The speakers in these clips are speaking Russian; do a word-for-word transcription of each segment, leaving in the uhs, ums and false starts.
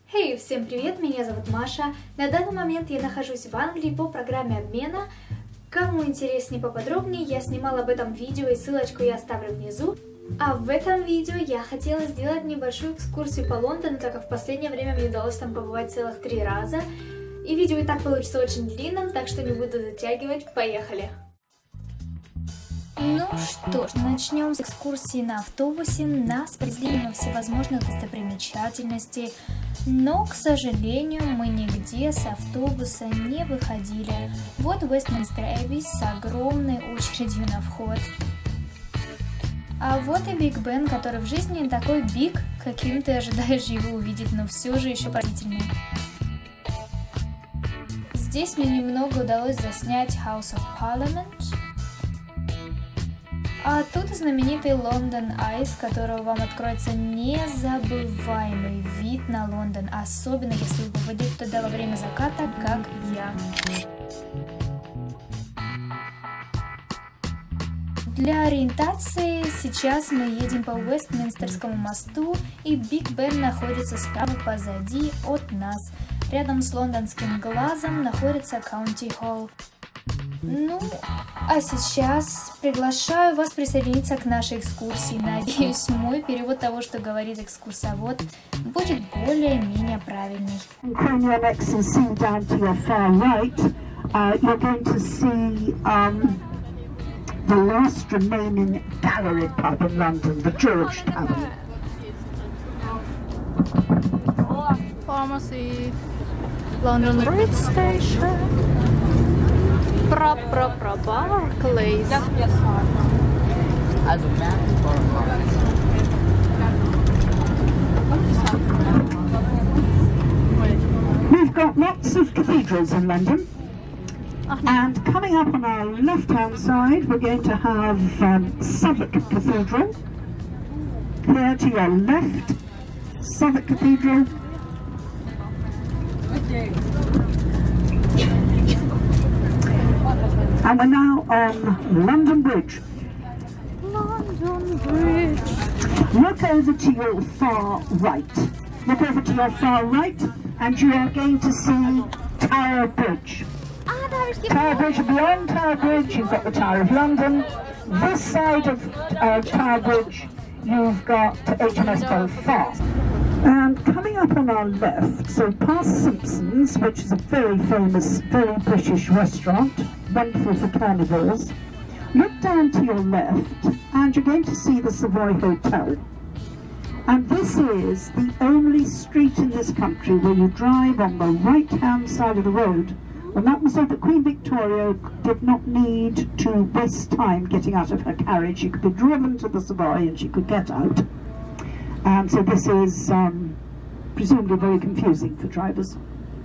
Хей, hey, всем привет, меня зовут Маша. На данный момент я нахожусь в Англии по программе обмена. Кому интереснее поподробнее, я снимала об этом видео и ссылочку я оставлю внизу. А в этом видео я хотела сделать небольшую экскурсию по Лондону, так как в последнее время мне удалось там побывать целых три раза. И видео и так получится очень длинным, так что не буду затягивать, поехали! Ну что ж, начнем с экскурсии на автобусе. Нас привезли на всевозможных достопримечательностей, но, к сожалению, мы нигде с автобуса не выходили. Вот Вестминстер Эбби с огромной очередью на вход. А вот и Биг Бен, который в жизни не такой биг, каким ты ожидаешь его увидеть, но все же еще поразительный. Здесь мне немного удалось заснять House of Parliament. А тут знаменитый Лондон Ай, с которого вам откроется незабываемый вид на Лондон, особенно если вы попадете туда во время заката, как я. Для ориентации сейчас мы едем по Вестминстерскому мосту, и Биг Бен находится справа позади от нас. Рядом с лондонским глазом находится Каунти Холл. Ну, а сейчас приглашаю вас присоединиться к нашей экскурсии. Надеюсь, мой перевод того, что говорит экскурсовод, будет более-менее правильный. The last remaining gallery pub in London, the George Tavern. Pharmacy, London Bridge Station, Pro Pro Pro Barclays. As a man We've got lots of cathedrals in London. And coming up on our left-hand side, we're going to have um, Southwark Cathedral. Here to your left, Southwark Cathedral. And we're now on London Bridge. London Bridge. Look over to your far right. Look over to your far right, and you are going to see Tower Bridge. Tower Bridge, beyond Tower Bridge, you've got the Tower of London. This side of uh, Tower Bridge, you've got H M S Belfast. And coming up on our left, so past Simpsons, which is a very famous, very British restaurant, wonderful for carnivores. Look down to your left, and you're going to see the Savoy Hotel. And this is the only street in this country where you drive on the right-hand side of the road. And that was so that Queen Victoria did not need to waste time getting out of her carriage. She could be driven to the Savoy and she could get out. And so this is um, presumably very confusing for drivers.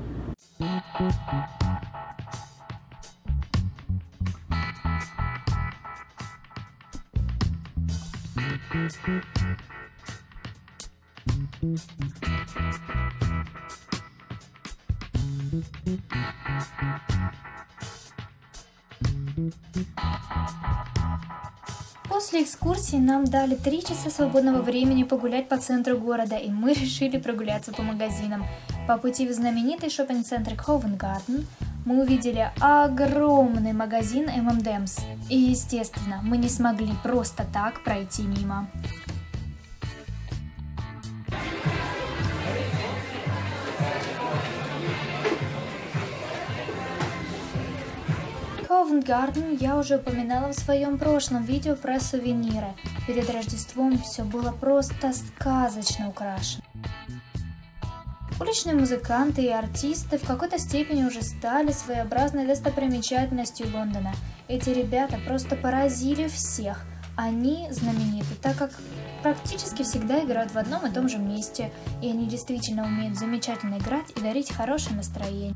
После экскурсии нам дали три часа свободного времени погулять по центру города, и мы решили прогуляться по магазинам. По пути в знаменитый шоппинг-центр Covent Garden мы увидели огромный магазин эм энд эмс. И, естественно, мы не смогли просто так пройти мимо. Covent Garden я уже упоминала в своем прошлом видео про сувениры. Перед Рождеством все было просто сказочно украшено. Уличные музыканты и артисты в какой-то степени уже стали своеобразной достопримечательностью Лондона. Эти ребята просто поразили всех. Они знамениты, так как практически всегда играют в одном и том же месте, и они действительно умеют замечательно играть и дарить хорошее настроение.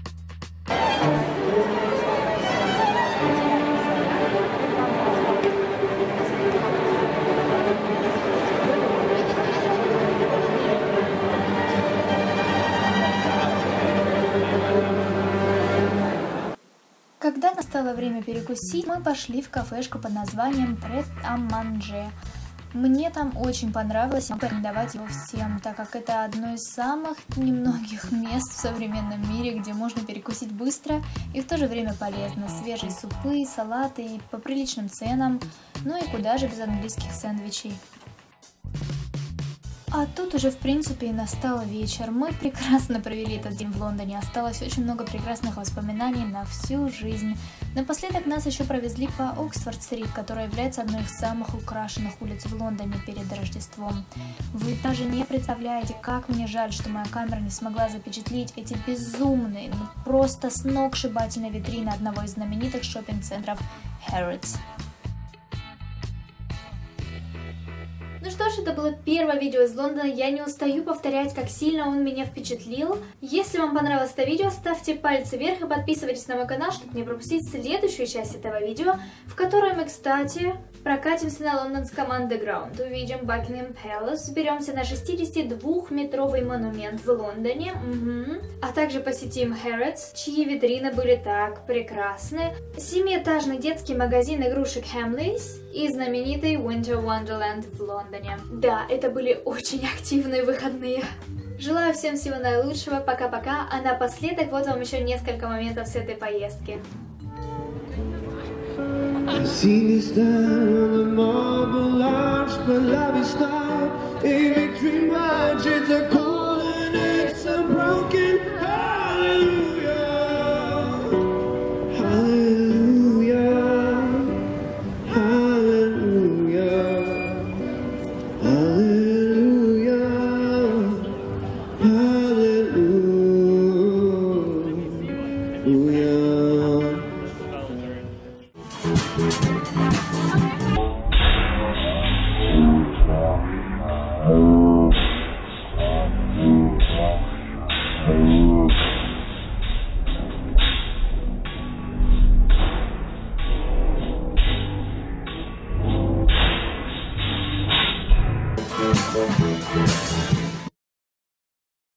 Когда настало время перекусить, мы пошли в кафешку под названием Pret a Manger. Мне там очень понравилось, и могу порекомендовать его всем, так как это одно из самых немногих мест в современном мире, где можно перекусить быстро и в то же время полезно. Свежие супы, салаты и по приличным ценам, ну и куда же без английских сэндвичей. А тут уже, в принципе, и настал вечер. Мы прекрасно провели этот день в Лондоне. Осталось очень много прекрасных воспоминаний на всю жизнь. Напоследок нас еще провезли по Оксфорд-стрит, которая является одной из самых украшенных улиц в Лондоне перед Рождеством. Вы даже не представляете, как мне жаль, что моя камера не смогла запечатлеть эти безумные, ну просто сногсшибательные витрины одного из знаменитых шоппинг-центров Harrods. Ну что ж, это было первое видео из Лондона. Я не устаю повторять, как сильно он меня впечатлил. Если вам понравилось это видео, ставьте пальцы вверх и подписывайтесь на мой канал, чтобы не пропустить следующую часть этого видео, в которой мы, кстати, прокатимся на лондонском андеграунд, увидим Buckingham Palace, заберемся на шестидесятидвухметровый монумент в Лондоне, угу. А также посетим Harrods, чьи витрины были так прекрасны, семиэтажный детский магазин игрушек Hamleys и знаменитый Winter Wonderland в Лондоне. Да, это были очень активные выходные. Желаю всем всего наилучшего, пока-пока, а напоследок вот вам еще несколько моментов с этой поездки. I've seen this down on the marble arch, but love is not a victory march. It's a call and it's a broken hallelujah, hallelujah, hallelujah, hallelujah, hallelujah. We'll be right back.